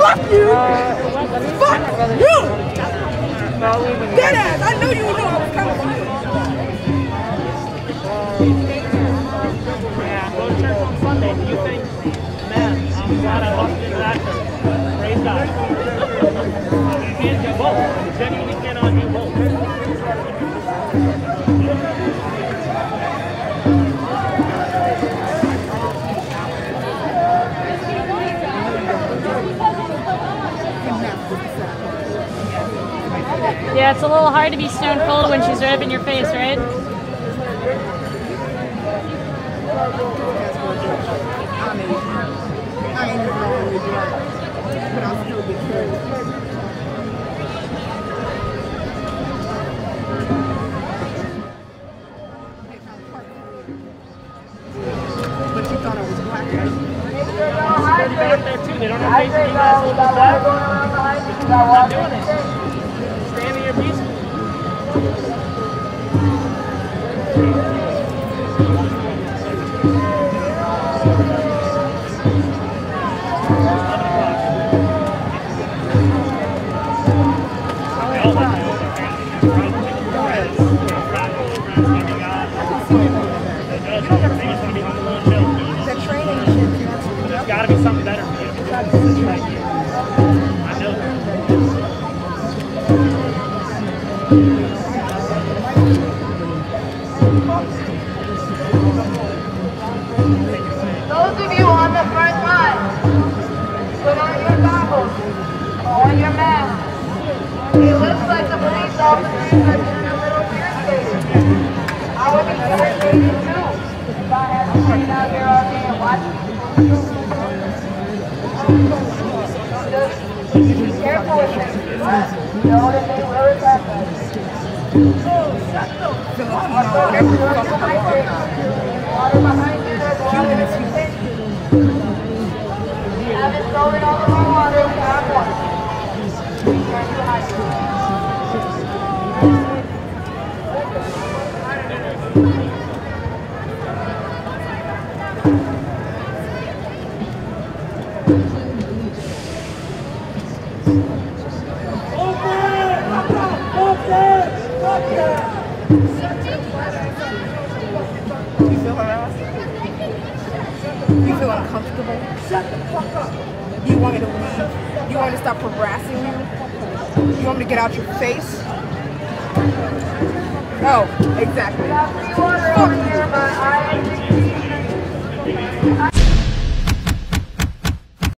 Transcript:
Fuck you! Fuck you! Deadass, I know you knew I was coming for you. Yeah, go to church on Sunday. Do you think, man, I'm glad I lost into that church. Praise God. You can't do both. You genuinely cannot do both. Yeah, it's a little hard to be stone cold when she's right up in your face, right? But you thought I was black. Back there too. They don't know if you guys hold this back. You're not doing it. Stand in your piece. There's got to be something better for you. I know that. Those of you on the front line, put on your goggles, on your mask. It looks like the police officers are doing a little fear skating. I would be irritated too if I had to stand out here all day and watch people. Just be careful with them. Know that they will attack us. Water behind you, there's water in the tank. Haven't stolen all of our water, we have one. We can do hydrate. You feel uncomfortable? Shut the fuck up. You want me to leave? You want me to stop harassing you? You want me to get out your face? Oh, exactly. Free water over here, but I